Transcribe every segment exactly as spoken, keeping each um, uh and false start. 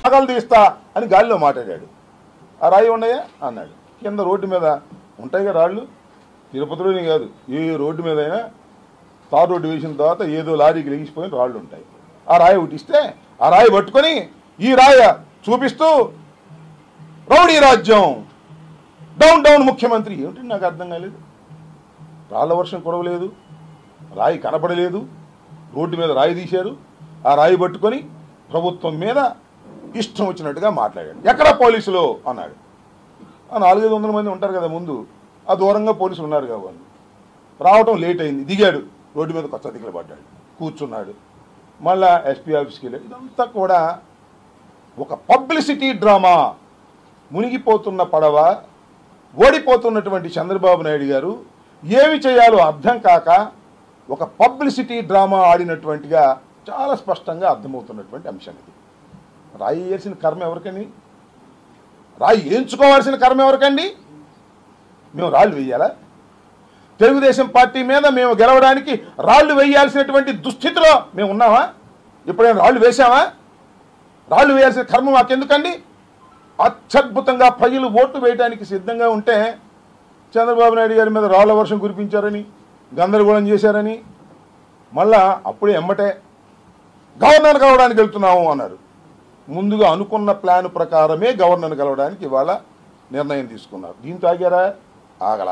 పగలు తీస్తా అని గాలిలో మాట్లాడాడు. ఆ రాయి ఉన్నాయా అన్నాడు. కింద రోడ్డు మీద ఉంటాయిగా రాళ్ళు, తిరుపతిలోనే కాదు ఏ రోడ్డు మీద అయినా తార్ రోడ్డు వేసిన తర్వాత ఏదో లారీకి లెగిసిపోయిన రాళ్ళు ఉంటాయి. ఆ రాయి ఒకటి ఇస్తే ఆ రాయి పట్టుకొని ఈ రాయ చూపిస్తూ రౌడీ రాజ్యం, డౌన్ డౌన్ ముఖ్యమంత్రి. ఏమిటి నాకు అర్థం కాలేదు. రాళ్ల వర్షం కురవలేదు, రాయి కనపడలేదు, రోడ్డు మీద రాయి తీశారు. ఆ రాయి పట్టుకొని ప్రభుత్వం మీద ఇష్టం వచ్చినట్టుగా మాట్లాడాడు. ఎక్కడ పోలీసులు అన్నాడు. ఆ నాలుగైదు వందల మంది ఉంటారు కదా ముందు, ఆ దూరంగా పోలీసులు ఉన్నారు కాబట్టి రావటం లేట్ అయింది. దిగాడు, రోడ్డు మీద కొత్త దిక్కులు పడ్డాడు, కూర్చున్నాడు. మళ్ళా ఎస్పీ ఆఫీస్కి వెళ్ళాడు. ఇదంతా కూడా ఒక పబ్లిసిటీ డ్రామా. మునిగిపోతున్న పడవ, ఓడిపోతున్నటువంటి చంద్రబాబు నాయుడు గారు ఏమి చేయాలో అర్థం కాక ఒక పబ్లిసిటీ డ్రామా ఆడినటువంటిగా చాలా స్పష్టంగా అర్థమవుతున్నటువంటి అంశం ఇది. రాయి వేయాల్సిన కర్మ ఎవరికండి? రాయి వేయించుకోవాల్సిన కర్మ ఎవరికండి? మేము రాళ్ళు వేయాలా? తెలుగుదేశం పార్టీ మీద మేము గెలవడానికి రాళ్ళు వేయాల్సినటువంటి దుస్థితిలో మేము ఉన్నామా? ఎప్పుడైనా రాళ్ళు వేసామా? రాళ్ళు వేయాల్సిన కర్మ మాకెందుకండి? అత్యద్భుతంగా ప్రజలు ఓట్లు వేయడానికి సిద్ధంగా ఉంటే చంద్రబాబు నాయుడు గారి మీద రాళ్ల వర్షం కురిపించారని, గందరగోళం చేశారని, మళ్ళా అప్పుడే ఎమ్మటే గవర్నర్ కలవడానికి వెళ్తున్నాము అన్నారు. ముందుగా అనుకున్న ప్లాన్ ప్రకారమే గవర్నర్ కలవడానికి ఇవాళ నిర్ణయం తీసుకున్నారు. దీంతో ఆగారా? ఆగల.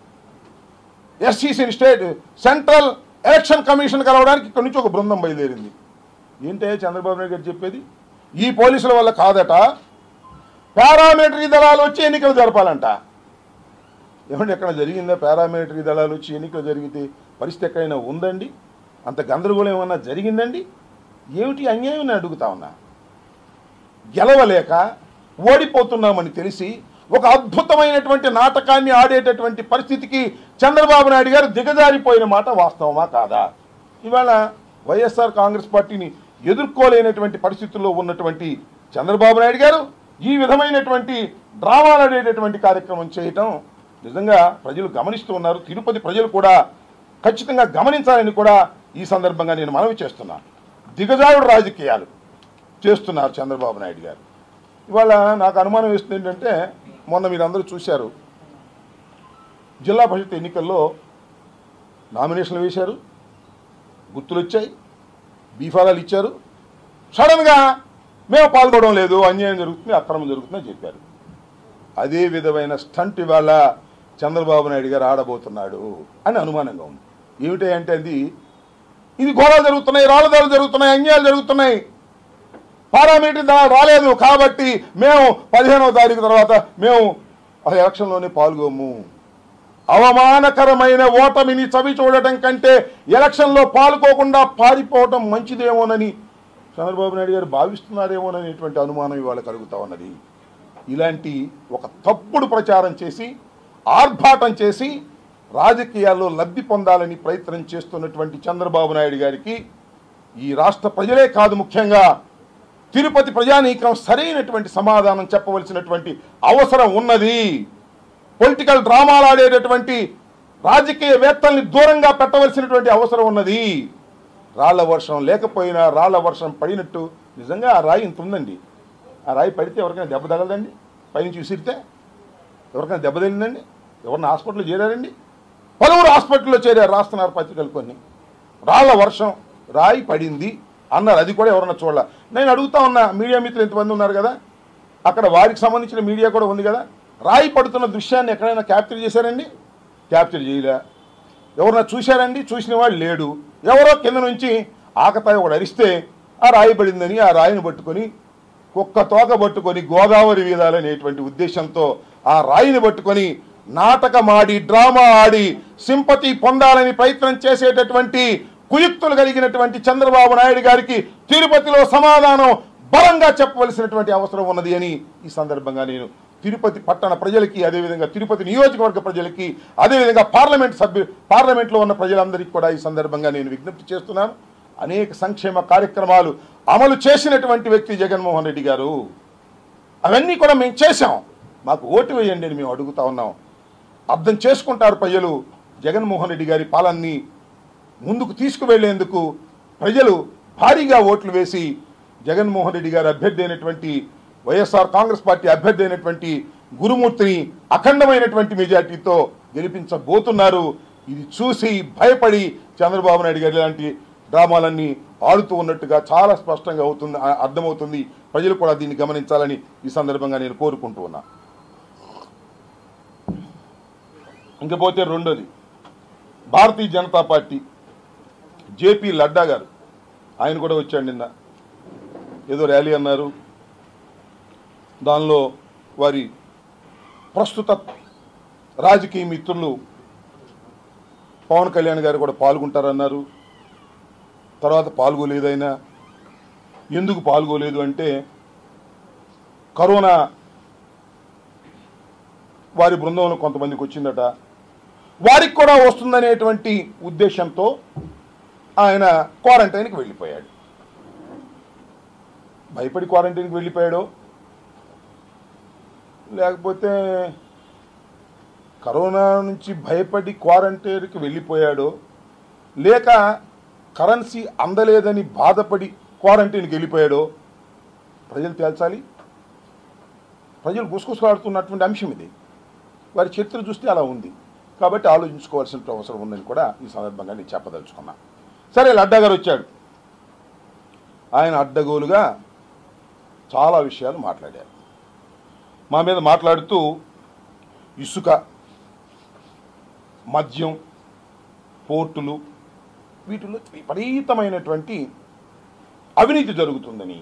SCC state central election commission కలవడానికి ఇక్కడి నుంచి ఒక బృందం బయలుదేరింది. ఏంటే చంద్రబాబు నాయుడు గారు చెప్పేది? ఈ పోలీసుల వల్ల కాదట, పారామిలిటరీ దళాలు వచ్చి ఎన్నికలు జరపాలంట. ఏమంటే ఎక్కడ జరిగిందా? పారామిలిటరీ దళాలు వచ్చి ఎన్నికలు జరిగితే పరిస్థితి ఎక్కడైనా ఉందండి? అంత గందరగోళం ఏమన్నా జరిగిందండి? ఏమిటి అన్యాయం అని అడుగుతా ఉన్నా. గెలవలేక ఓడిపోతున్నామని తెలిసి ఒక అద్భుతమైనటువంటి నాటకాన్ని ఆడేటటువంటి పరిస్థితికి చంద్రబాబు నాయుడు గారు దిగజారిపోయిన మాట వాస్తవమా కాదా? ఇవాళ వైఎస్ఆర్ కాంగ్రెస్ పార్టీని ఎదుర్కోలేనటువంటి పరిస్థితుల్లో ఉన్నటువంటి చంద్రబాబు నాయుడు గారు ఈ విధమైనటువంటి డ్రామాలు ఆడేటటువంటి కార్యక్రమం చేయటం నిజంగా ప్రజలు గమనిస్తూ ఉన్నారు. తిరుపతి ప్రజలు కూడా ఖచ్చితంగా గమనించాలని కూడా ఈ సందర్భంగా నేను మనవి చేస్తున్నాను. దిగజారుడు రాజకీయాలు చేస్తున్నారు చంద్రబాబు నాయుడు గారు. ఇవాళ నాకు అనుమానం వేస్తుంది ఏంటంటే, మొన్న మీరందరూ చూశారు, జిల్లా పరిషత్ ఎన్నికల్లో నామినేషన్లు వేశారు, గుర్తులు వచ్చాయి, బీఫారాలు ఇచ్చారు. సడన్గా మేము పాల్గొనడం లేదు, అన్యాయం జరుగుతుంది, అక్రమం జరుగుతుందని చెప్పారు. అదే విధమైన స్టంట్ ఇవాళ చంద్రబాబు నాయుడు గారు ఆడబోతున్నాడు అని అనుమానంగా ఉంది. ఏమిటి అంటే అది ఇది ఘోరాలు జరుగుతున్నాయి, రాళ్ళదారులు జరుగుతున్నాయి, అన్యాయాలు జరుగుతున్నాయి, పారామిలిటరీ దళాలు రాలేదు కాబట్టి మేము పదిహేనవ తారీఖు తర్వాత మేము ఆ ఎలక్షన్లోనే పాల్గొము. అవమానకరమైన ఓటమిని చవి చూడటం కంటే ఎలక్షన్లో పాల్గొకుండా పారిపోవటం మంచిదేమోనని చంద్రబాబు నాయుడు గారు భావిస్తున్నారేమోననేటువంటి అనుమానం ఇవాళ కలుగుతా ఉన్నది. ఇలాంటి ఒక తప్పుడు ప్రచారం చేసి ఆర్భాటం చేసి రాజకీయాల్లో లబ్ధి పొందాలని ప్రయత్నం చేస్తున్నటువంటి చంద్రబాబు నాయుడు గారికి ఈ రాష్ట్ర ప్రజలే కాదు, ముఖ్యంగా తిరుపతి ప్రజానీకం సరైనటువంటి సమాధానం చెప్పవలసినటువంటి అవసరం ఉన్నది. పొలిటికల్ డ్రామాలు ఆడేటటువంటి రాజకీయవేత్తల్ని దూరంగా పెట్టవలసినటువంటి అవసరం ఉన్నది. రాళ్ల వర్షం లేకపోయినా రాళ్ల వర్షం పడినట్టు నిజంగా ఆ రాయి ఇంత ఉందండి. ఆ రాయి పడితే ఎవరికైనా దెబ్బ తగలదండి? పైనుంచి విసిరితే ఎవరికైనా దెబ్బ తగిలిందండి? ఎవరిని హాస్పిటల్లో చేరారండి? పలువురు హాస్పిటల్లో చేరారు, రాస్తున్నారు పత్రికలు కొన్ని. రాళ్ల వర్షం, రాయి పడింది అన్నారు, అది కూడా ఎవరన్నా చూడాల. నేను అడుగుతా ఉన్నా, మీడియా మిత్రులు ఎంతమంది ఉన్నారు కదా, అక్కడ వారికి సంబంధించిన మీడియా కూడా ఉంది కదా, రాయి పడుతున్న దృశ్యాన్ని ఎక్కడైనా క్యాప్చర్ చేశారండి? క్యాప్చర్ చేయలే. ఎవరన్నా చూశారండి? చూసిన వాడు లేడు. ఎవరో కింద నుంచి ఆకతాయి ఒకడు అరిస్తే ఆ రాయి పడిందని ఆ రాయిని పట్టుకొని కుక్క తోక పట్టుకొని గోదావరి వీధాలనేటువంటి ఉద్దేశంతో ఆ రాయిని పట్టుకొని నాటకమాడి డ్రామా ఆడి సింపతి పొందాలని ప్రయత్నం చేసేటటువంటి కుయుక్తులు కలిగినటువంటి చంద్రబాబు నాయుడు గారికి తిరుపతిలో సమాధానం బలంగా చెప్పవలసినటువంటి అవసరం ఉన్నది అని ఈ సందర్భంగా నేను తిరుపతి పట్టణ ప్రజలకి, అదేవిధంగా తిరుపతి నియోజకవర్గ ప్రజలకి, అదేవిధంగా పార్లమెంట్ సభ్యు పార్లమెంట్లో ఉన్న ప్రజలందరికీ కూడా ఈ సందర్భంగా నేను విజ్ఞప్తి చేస్తున్నాను. అనేక సంక్షేమ కార్యక్రమాలు అమలు చేసినటువంటి వ్యక్తి జగన్మోహన్ రెడ్డి గారు. అవన్నీ కూడా మేము చేశాం, మాకు ఓటు వేయండి అని మేము అడుగుతా ఉన్నాం. అర్థం చేసుకుంటారు ప్రజలు. జగన్మోహన్ రెడ్డి గారి పాలనని ముందుకు తీసుకువెళ్లేందుకు ప్రజలు భారీగా ఓట్లు వేసి జగన్మోహన్ రెడ్డి గారి అభ్యర్థి అయినటువంటి వైఎస్ఆర్ కాంగ్రెస్ పార్టీ అభ్యర్థి అయినటువంటి గురుమూర్తిని అఖండమైనటువంటి మెజార్టీతో గెలిపించబోతున్నారు. ఇది చూసి భయపడి చంద్రబాబు నాయుడు గారు ఇలాంటి డ్రామాలన్నీ ఆడుతూ ఉన్నట్టుగా చాలా స్పష్టంగా అవుతుంది, అర్థమవుతుంది. ప్రజలు కూడా దీన్ని గమనించాలని ఈ సందర్భంగా నేను కోరుకుంటూ ఉన్నా. ఇంకపోతే రెండోది, భారతీయ జనతా పార్టీ జేపీ లడ్డా గారు, ఆయన కూడా వచ్చాడు నిన్న. ఏదో ర్యాలీ అన్నారు, దానిలో వారి ప్రస్తుత రాజకీయ మిత్రులు పవన్ కళ్యాణ్ గారు కూడా పాల్గొంటారన్నారు. తర్వాత పాల్గొలేదైనా ఎందుకు పాల్గొలేదు అంటే కరోనా వారి బృందంలో కొంతమందికి వచ్చిందట, వారికి కూడా వస్తుందనేటువంటి ఉద్దేశంతో ఆయన క్వారంటైన్కి వెళ్ళిపోయాడు. భయపడి క్వారంటైన్కి వెళ్ళిపోయాడో లేకపోతే కరోనా నుంచి భయపడి క్వారంటైన్కి వెళ్ళిపోయాడో లేక కరెన్సీ అందలేదని బాధపడి క్వారంటైన్కి వెళ్ళిపోయాడో ప్రజలు తేల్చాలి. ప్రజలు గుసగుసలాడుతున్నటువంటి అంశం ఇది. వారి చరిత్ర చూస్తే అలా ఉంది కాబట్టి ఆలోచించుకోవాల్సిన అవసరం ఉందని కూడా ఈ సందర్భంగా నేను చెప్పదలుచుకున్నా. సరే, లడ్డా గారు వచ్చాడు. ఆయన అడ్డగోలుగా చాలా విషయాలు మాట్లాడారు. మా మీద మాట్లాడుతూ ఇసుక, మద్యం, పోర్టులు, వీటిలో విపరీతమైనటువంటి అవినీతి జరుగుతుందని,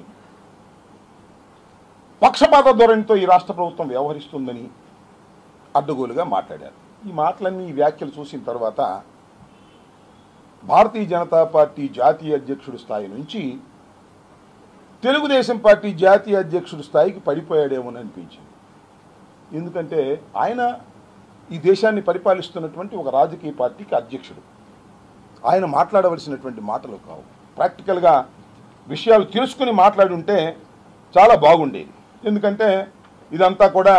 పక్షపాత ధోరణితో ఈ రాష్ట్ర ప్రభుత్వం వ్యవహరిస్తుందని అడ్డగోలుగా మాట్లాడారు. ఈ మాటలన్నీ, ఈ వ్యాఖ్యలు చూసిన తర్వాత భారతీయ జనతా పార్టీ జాతీయ అధ్యక్షుడి స్థాయి నుంచి తెలుగుదేశం పార్టీ జాతీయ అధ్యక్షుడి స్థాయికి పడిపోయాడేమోని అనిపించింది. ఎందుకంటే ఆయన ఈ దేశాన్ని పరిపాలిస్తున్నటువంటి ఒక రాజకీయ పార్టీకి అధ్యక్షుడు. ఆయన మాట్లాడవలసినటువంటి మాటలు కావు. ప్రాక్టికల్గా విషయాలు తెలుసుకుని మాట్లాడి ఉంటే చాలా బాగుండేది. ఎందుకంటే ఇదంతా కూడా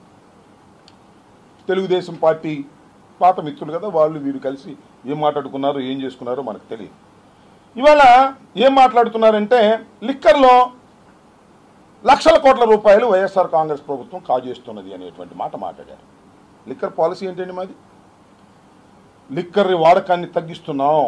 తెలుగుదేశం పార్టీ పాత మిత్రులు కదా, వాళ్ళు వీరు కలిసి ఏం మాట్లాడుకున్నారో ఏం చేసుకున్నారో మనకు తెలియదు. ఇవాళ ఏం మాట్లాడుతున్నారంటే లిక్కర్లో లక్షల కోట్ల రూపాయలు వైఎస్ఆర్ కాంగ్రెస్ ప్రభుత్వం కాజేస్తున్నది అనేటువంటి మాట మాట్లాడారు. లిక్కర్ పాలసీ ఏంటండి మాది? లిక్కర్ వాడకాన్ని తగ్గిస్తున్నాం,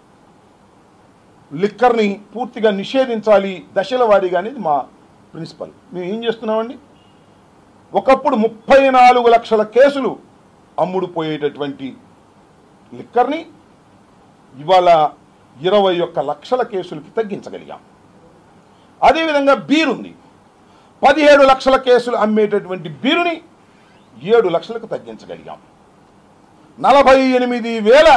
లిక్కర్ని పూర్తిగా నిషేధించాలి దశల వారీగా అనేది మా ప్రిన్సిపల్. మేము ఏం చేస్తున్నామండి? ఒకప్పుడు ముప్పై నాలుగు లక్షల కేసులు అమ్ముడు పోయేటటువంటి లిక్కర్ని ఇవాళ ఇరవై ఒక్క లక్షల కేసులకి తగ్గించగలిగాం. అదేవిధంగా బీర్ ఉంది, పదిహేడు లక్షల కేసులు అమ్మేటటువంటి బీరుని ఏడు లక్షలకు తగ్గించగలిగాం. నలభై ఎనిమిది వేల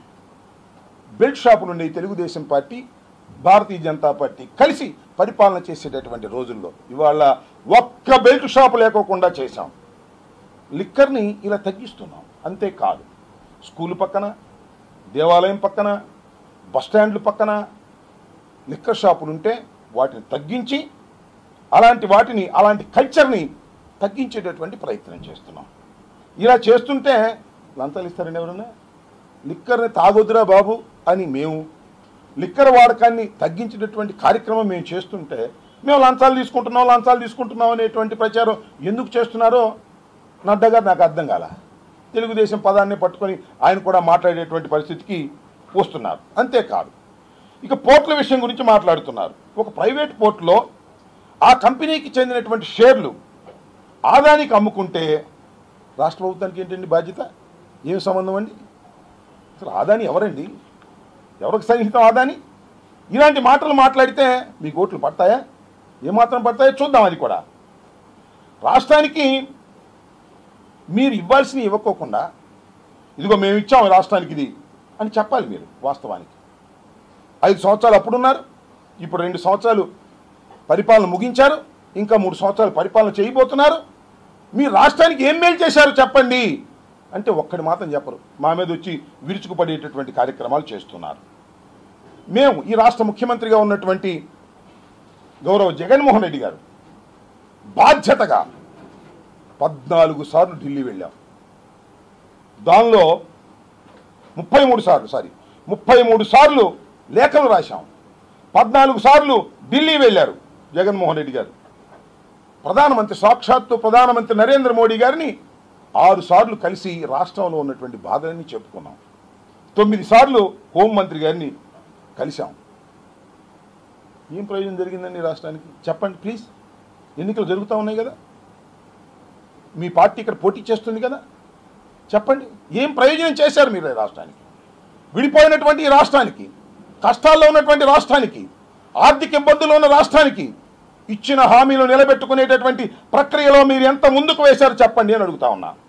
బెల్ట్ షాపులు ఉండే తెలుగుదేశం పార్టీ భారతీయ జనతా పార్టీ కలిసి పరిపాలన చేసేటటువంటి రోజుల్లో ఇవాళ ఒక్క బెల్ట్ షాపు లేకోకుండా చేశాం. లిక్కర్ని ఇలా తగ్గిస్తున్నాం. అంతేకాదు, స్కూలు పక్కన, దేవాలయం పక్కన, బస్టాండ్లు పక్కన లిక్కర్ షాపులు ఉంటే వాటిని తగ్గించి అలాంటి వాటిని అలాంటి కల్చర్ని తగ్గించేటటువంటి ప్రయత్నం చేస్తున్నాం. ఇలా చేస్తుంటే లంచాలు ఇస్తారండి ఎవరన్నా? లిక్కర్ని తాగొద్దురా బాబు అని మేము లిక్కర్ వాడకాన్ని తగ్గించేటటువంటి కార్యక్రమం మేము చేస్తుంటే మేము లంచాలు తీసుకుంటున్నాం లంచాలు తీసుకుంటున్నాం అనేటువంటి ప్రచారం ఎందుకు చేస్తున్నారో నడ్డా గారు నాకు అర్థం కాల. తెలుగుదేశం పదాన్ని పట్టుకొని ఆయన కూడా మాట్లాడేటువంటి పరిస్థితికి వస్తున్నారు. అంతేకాదు, ఇక పోర్టుల విషయం గురించి మాట్లాడుతున్నారు. ఒక ప్రైవేట్ పోర్టులో ఆ కంపెనీకి చెందినటువంటి షేర్లు ఆదానికి అమ్ముకుంటే రాష్ట్ర ప్రభుత్వానికి ఏంటండి బాధ్యత? ఏం సంబంధం అండి? అసలు ఆదాని ఎవరండి? ఎవరికి సన్నిహితం ఆదాని? ఇలాంటి మాటలు మాట్లాడితే మీకు ఓట్లు పడతాయా? ఏమాత్రం పడతాయో చూద్దాం. అది కూడా రాష్ట్రానికి మీరు ఇవ్వాల్సిన ఇవ్వకోకుండా ఇదిగో మేము ఇచ్చాము రాష్ట్రానికి ఇది అని చెప్పాలి మీరు. వాస్తవానికి ఐదు సంవత్సరాలు అప్పుడున్నారు, ఇప్పుడు రెండు సంవత్సరాలు పరిపాలన ముగించారు, ఇంకా మూడు సంవత్సరాలు పరిపాలన చేయబోతున్నారు. మీ రాష్ట్రానికి ఏం మేలు చేశారు చెప్పండి అంటే ఒక్కడి మాత్రం చెప్పరు. మా మీద వచ్చి విరుచుకుపడేటటువంటి కార్యక్రమాలు చేస్తున్నారు. మేము ఈ రాష్ట్ర ముఖ్యమంత్రిగా ఉన్నటువంటి గౌరవ జగన్మోహన్ రెడ్డి గారు బాధ్యతగా పద్నాలుగు సార్లు ఢిల్లీ వెళ్ళాం. దానిలో ముప్పై మూడు సార్లు సారీ ముప్పై మూడు సార్లు లేఖలు రాశాం. పద్నాలుగు సార్లు ఢిల్లీ వెళ్ళారు జగన్మోహన్ రెడ్డి గారు. ప్రధానమంత్రి సాక్షాత్తు ప్రధానమంత్రి నరేంద్ర మోడీ గారిని ఆరు సార్లు కలిసి రాష్ట్రంలో ఉన్నటువంటి బాధలన్నీ చెప్పుకున్నాం. తొమ్మిది సార్లు హోంమంత్రి గారిని కలిశాం. ఏం ప్రయోజనం జరిగిందండి రాష్ట్రానికి చెప్పండి ప్లీజ్. ఎన్నికలు జరుగుతూ ఉన్నాయి కదా, మీ పార్టీ ఇక్కడ పోటీ చేస్తుంది కదా, చెప్పండి ఏం ప్రయోజనం చేశారు మీరు రాష్ట్రానికి? విడిపోయినటువంటి ఈ రాష్ట్రానికి, కష్టాల్లో ఉన్నటువంటి రాష్ట్రానికి, ఆర్థిక ఇబ్బందుల్లో ఉన్న రాష్ట్రానికి ఇచ్చిన హామీలు నిలబెట్టుకునేటటువంటి ప్రక్రియలో మీరు ఎంత ముందుకు వేశారు చెప్పండి అని అడుగుతా ఉన్నా.